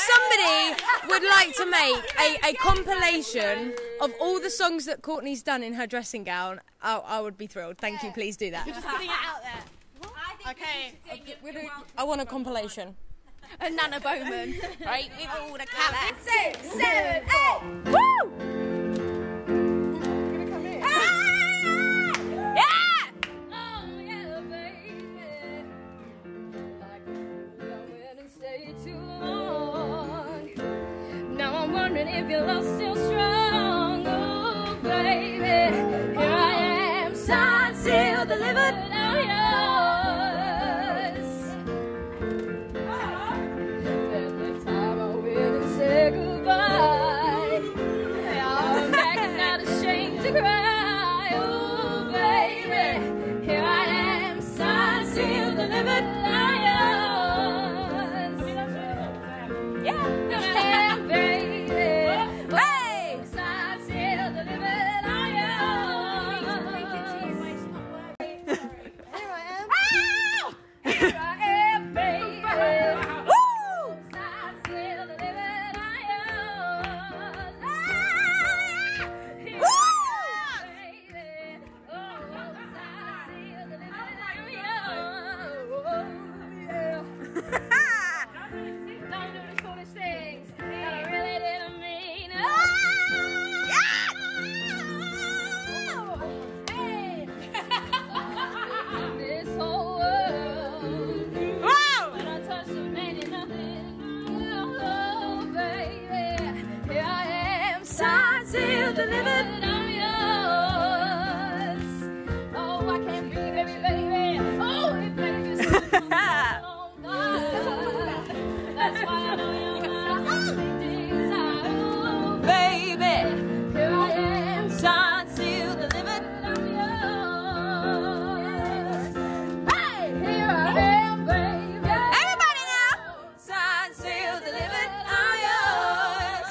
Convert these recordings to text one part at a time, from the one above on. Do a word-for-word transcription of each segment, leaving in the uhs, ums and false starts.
somebody would like to make a, a compilation of all the songs that Courtney's done in her dressing gown, I, I would be thrilled. Thank you, please do that. You're just putting it out there. Okay. I want a compilation. A Nana Bowman. Right, with all the colours. Six, seven, eight. Woo! Gonna come in. Yeah! Oh, yeah, baby. Like a fool, I went and stayed too long. Now I'm wondering if your love's still strong. Oh, baby. Here I am, signed, sealed, delivered. Now yours. Then the time I went and said goodbye. I'm back and not ashamed to cry. Oh, baby. Here I am, signed, sealed, delivered. Now yours. Yeah. Here I am, baby. Hey! Signed, sealed, delivered. Now yours. Here I am. Ow! Here I am, baby. Woo! Signed, sealed, delivered. Now yours. Ah! Here I am, baby. Oh, signed, sealed, delivered. Now yours. Yeah. Don't do the foolish things that I really didn't mean. Oh! Hey! This whole world. When I touch them, ain't nothing. Oh, baby. Here I am, signed, sealed, delivered. I'm yours. Oh, I can't breathe, baby, baby. Oh, if baby, so that's why I know you're my only desire. Oh, baby. Here I am, signed, sealed, delivered. I'm yours. Hey, here I am, baby. Everybody now. Signed, sealed, delivered. I'm yours.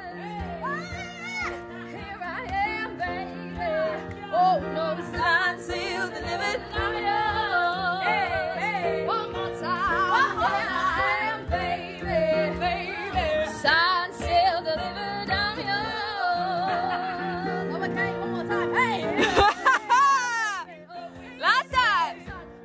Here I am, baby. Oh no, signed, sealed, delivered. I'm yours. One more time. Here I am, baby, baby. Signed, sealed, delivered. I'm yours. Okay, one more time. Hey. Last time.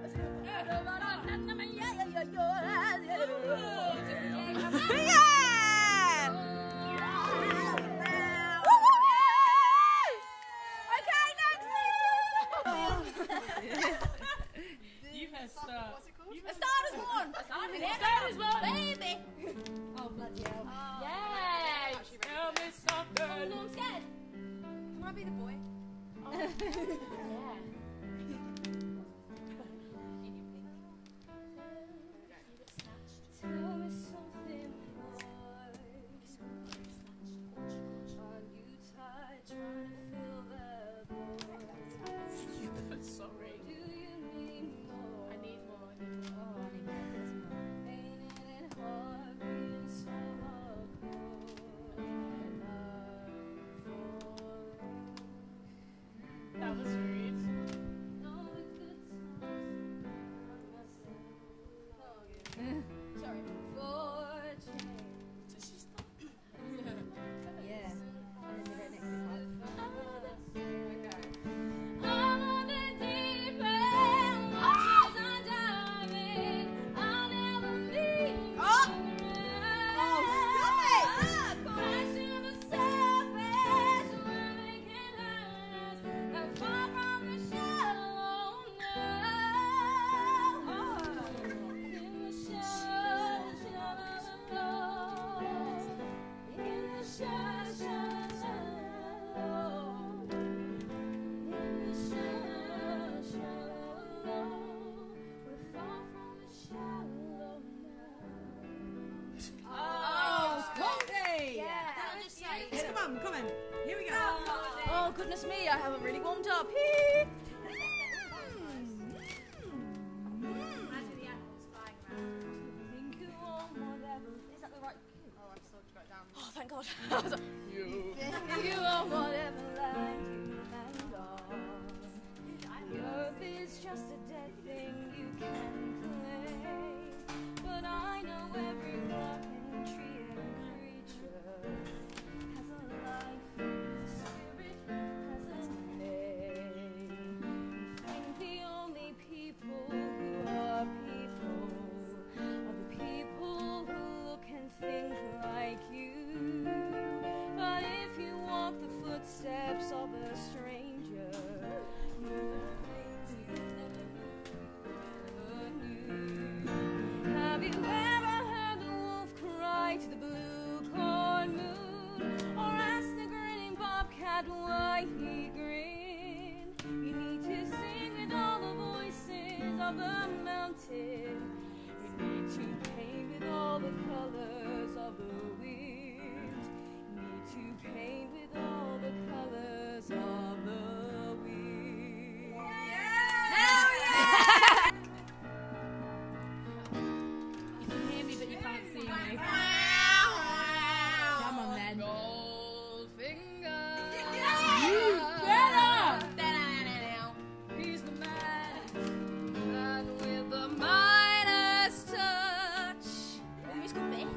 Yeah! Okay, next. You messed up. What's it called? A Star Is Born. A Star Is Born. Baby. Oh, bloody hell. Yeah. Tell me something. No, I'm scared. Can I be the boy? Yeah. Tell me something more. Are you tired trying to fill that void? Sorry. Do you need more? I need more. I need more. Oh, I need more. Ain't it hard being so apart? I'm falling. That was rude. All the good times I myself longing. Sorry. For change. Did she stop? Yeah. And then the very next bit. Okay. I'm on the deep end, waters are diving. I'll never be. Oh! Oh, stop it! Crash to the surface, where they can hurt us, and far from the shallow now. In the shallow, shallow, in the shallow, shallow, in the shallow, shallow, we're far from the shallow now. Oh, Courtney! Yeah. Yes, come on, come on. Here we go. Oh, goodness me, I haven't really warmed up. Imagine the animals flying around. Think you want whatever. Is that the right cue? Oh, I just thought you got it down. Oh, thank God. I was like, You. think you want whatever line you land on. The earth is just a dead thing you can claim. But I know every rock and tree and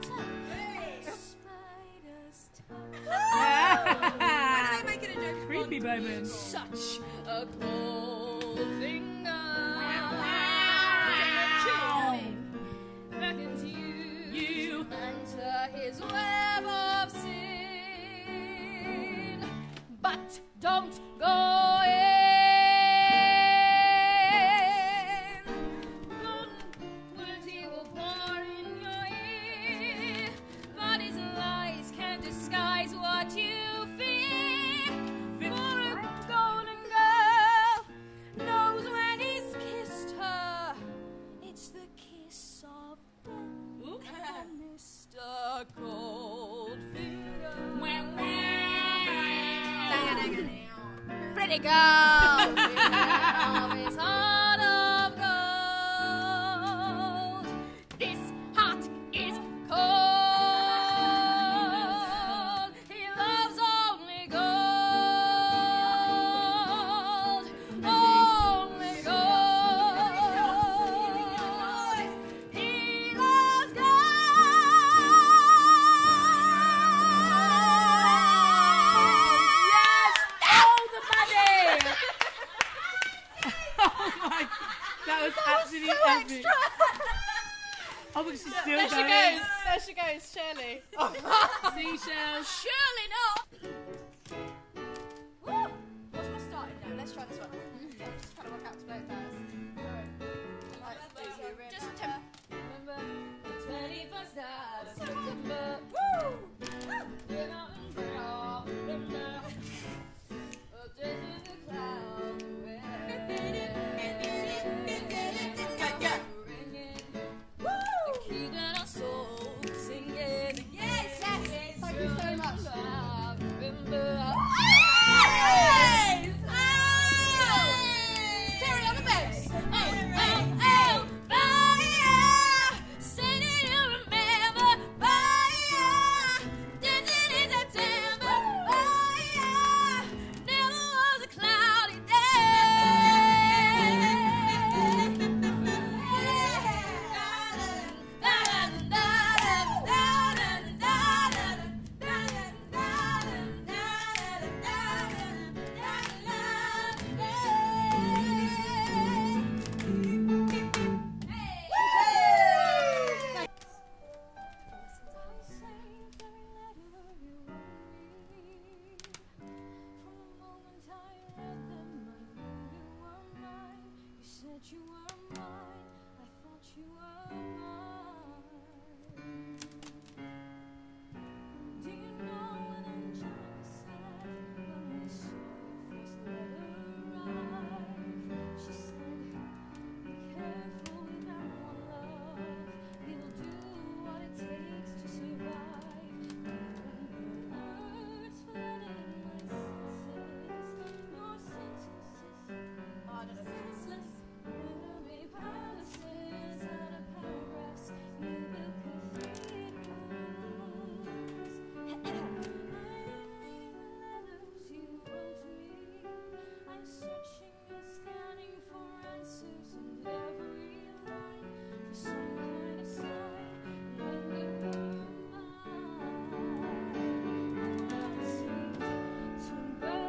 Creepy Bowman. Such a cold finger beckons you, You. enter his web of sin, but don't go in. Golden words he will pour in your ear, but his lies can't disguise what you fear. For a golden girl knows when he's kissed her, it's the kiss of death, Mister Goldfinger. Pretty girl, of his heart of gold. This heart is cold. He loves only gold, only gold. He loves That was absolutely epic. Oh, but she's still There she going. goes. There she goes, Shirley. Seashells. Surely not. Woo! What's my starting now? Let's try this one. Just trying to work out to play it first. Sorry. Just temp. Remember the twenty-first night of September. Woo! We're not in brown. Remember the days in the clouds. Keeping our souls singing. Yes, yes. Thank you so much. Remember. Terry on the bass. Oh, oh, oh, fire. Say that you remember. Fire. Dancing in September. Fire. Never was a cloudy day. You were mine, I thought you were mine. Do you know what Angelica said when we saw your first letter arrive? She said, be careful with that one, love. You'll do what it takes to survive. Your words flooded my senses. Your sentences are defenseless. Palaces out of paragraphs, you built cathedrals. I read the letters you wrote to me. I'm searching and scanning for answers in every line, for some kind of sign when you were mine. My heart seemed to burn.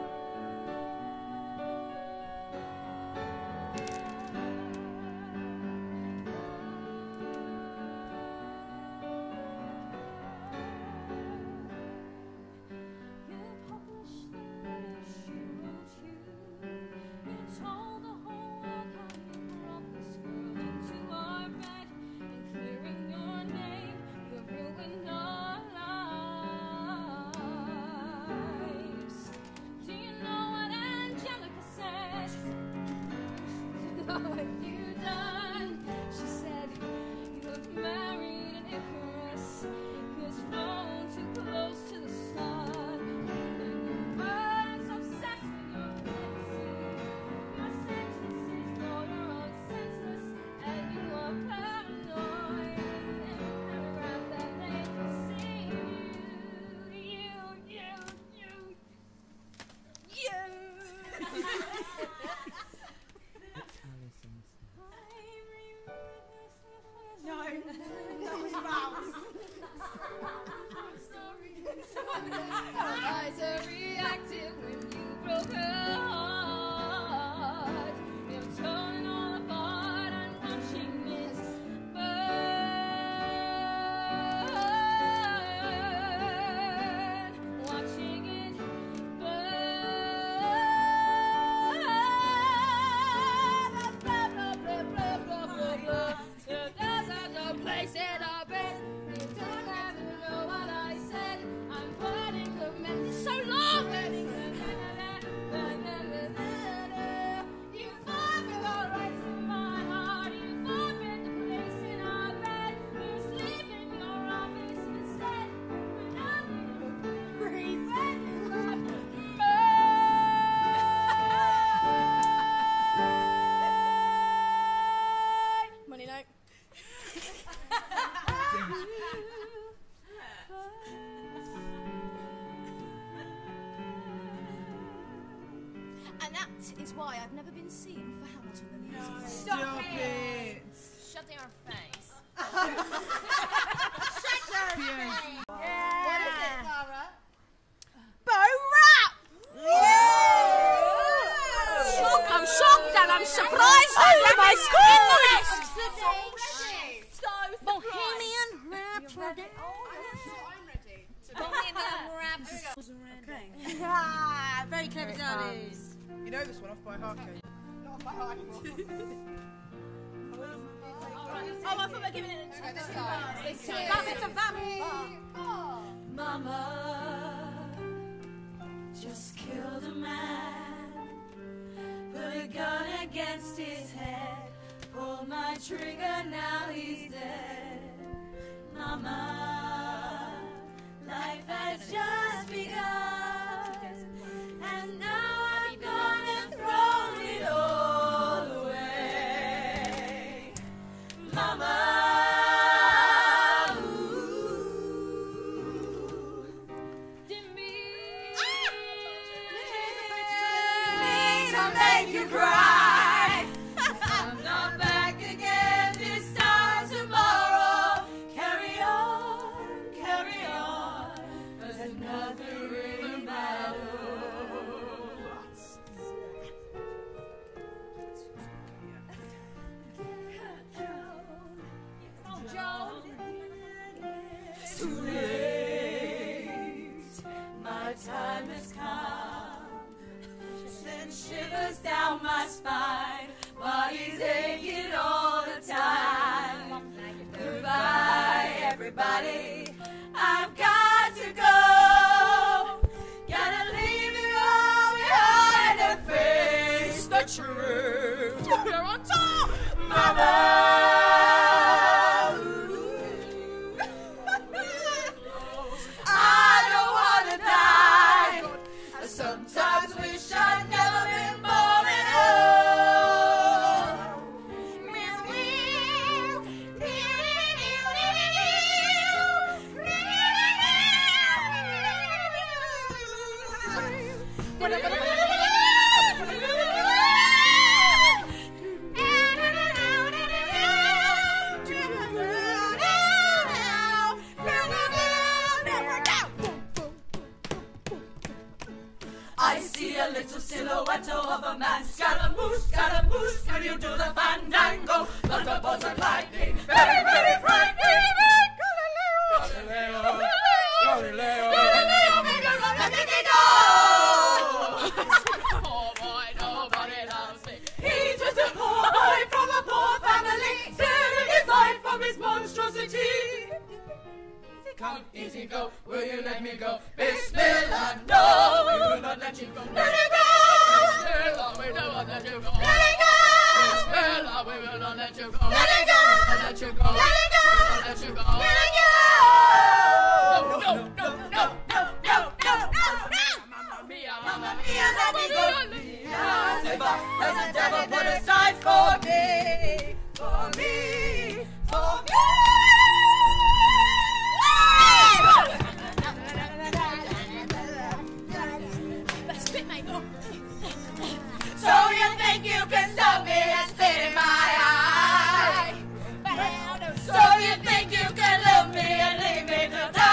You published the letters she wrote you. You told the whole world how you brought this girl into our bed, and clearing your name, you ruined our lives. Do you know what Angelica said? What have you done? She said, you have married an Icarus who has flown too close to the sun. And your birds obsessed with your fancy. Your sentences go around senseless, and you are paranoid. And a paragraph that they can see you, you, you, you, you. No, that was Ralph. And that is why I've never been seen for Hamilton the Musical. Stop it! Shut your face. Shut your face! Yeah. What is it, Sarah? Bow rap! Shock, I'm shocked and I'm surprised and am I scored the list! So Bohemian Rhapsody. I'm ready. Bohemian Rhapsody. Okay. Ah, very clever, darlings. You know this one off by heart, Kate. Not off by heart anymore. Oh, I thought we were giving it a Okay, this time. It's a vamp, it's a vamp. Mama just killed a man, put a gun against his head, pulled my trigger, now he's dead. Mama, life has just begun, and now I'm gonna throw it all away. Mama, you cry. I'm not back again this time tomorrow. Carry on, carry on, 'cause it nothing really matters. Oh, Joe. It's too late. My time has come. Send shivers down my spine. Body's aching all the time. Goodbye, everybody. I've got to go. Gotta leave it all behind and face the truth. You're on top, Mama. Sometimes wish I'd never been born at all. I see a little silhouette of a man. Scaramouche, Scaramouche, can you do the fandango? Thunderbolts and lightning, very, very frightening. Galileo, Galileo, Galileo, Galileo, let me go. Oh boy, nobody loves me. He's just a boy from a poor family, stealing his life from his monstrosity. Come, easy go, will you let me go? Bismillah, no, we will not let you go. Let it go! Bismillah, we will not let you go. Let it go! Bismillah, we will not let you go. Let it go! Let you go. Let it go! Let you go. Let it go! No, no, no, no, no, no, no, no, no! Mamma mia, mamma mia, let me go. Never has the devil put aside for me, for me, for me. So you think you can stop me and spit in my eye? So you think you can love me and leave me to die?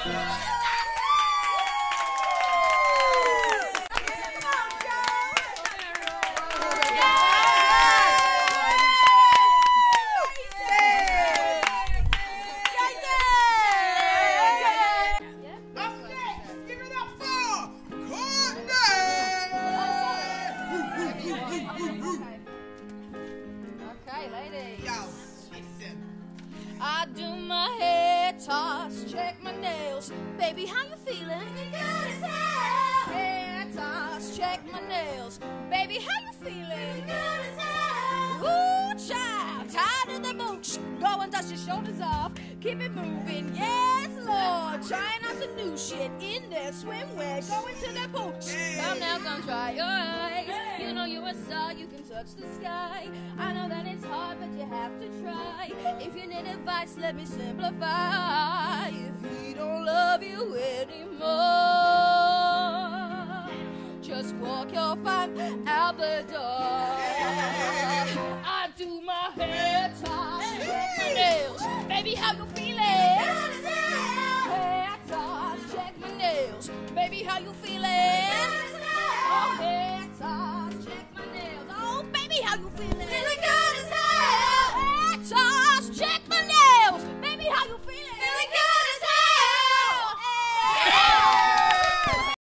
I do my hair toss, check my nails. Baby, how you feeling? Good as hell. Hair toss, check my nails. Baby, how you feeling? Good as hell. Ooh, child, tired of the mooch. Go and dust your shoulders off. Keep it moving, yes, Lord. Trying out some new shit in there. Swimwear, going to the pooch. Come now, come try your eyes. You know you're a star, you can touch the sky. I know that it's hard, but you have to try. If you need advice, let me simplify. If he don't love you anymore, just walk your fine out the door. I do my hair, toss, check my nails. Baby, how you feel?